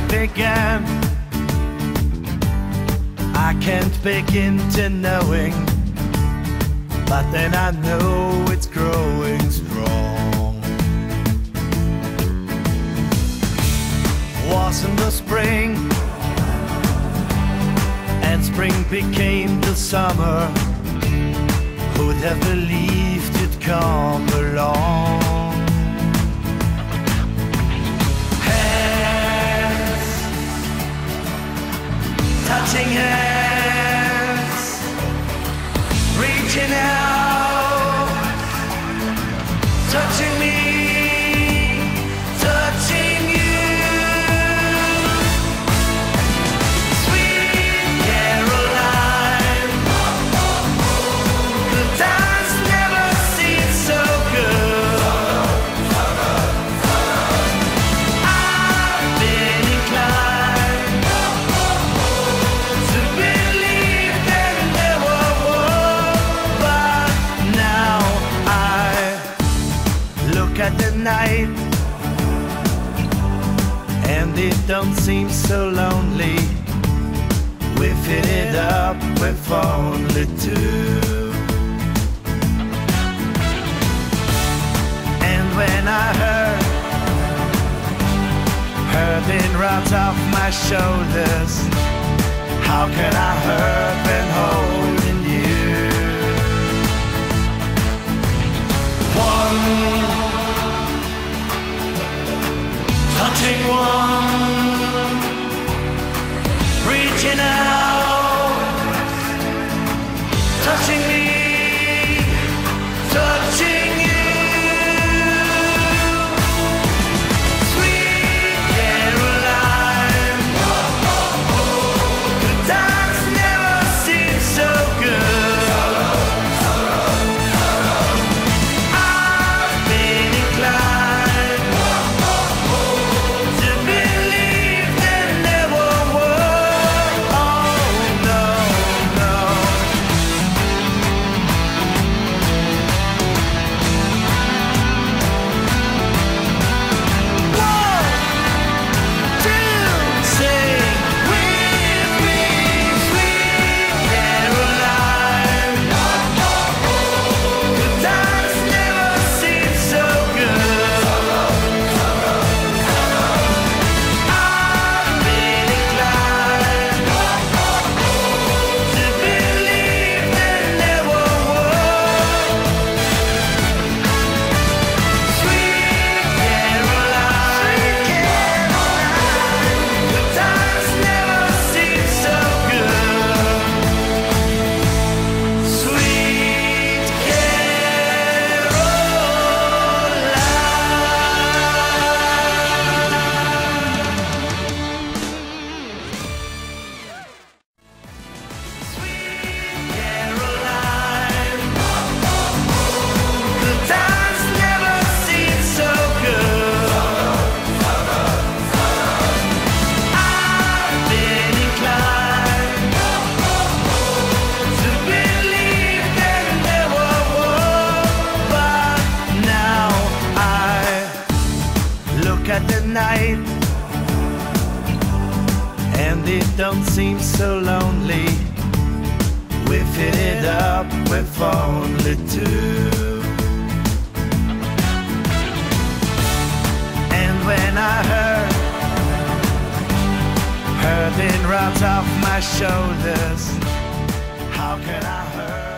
began. I can't begin to knowing, but then I know it's growing strong. Was in the spring, and spring became the summer. Who'd have believed you'd come along? Hands, touching hands, reaching out, touching me, touching you. Sweet Caroline, the times never seem so good. I've been inclined to believe that there were war, but now I look at the night, and it don't seem so lonely. We fit it up with only two. And when I heard it right off my shoulders, how can I hurt when holding you? One, touching one, reaching out, touching me, touching you. Sweet Caroline, the times never seem so good. I've been inclined to believe that there were war. Oh no, no. One, two, sing with me, sweet Caroline. The times never seem so good. I've been inclined to believe that there were war. Sweet Caroline, the times never seem so good. Sweet Caroline, the times never seem so good. I've been inclined to believe that there were war, but now I look at the night, and it don't seem so lonely. We fit it up with only two. And when I heard it right off my shoulders, how can I hurt?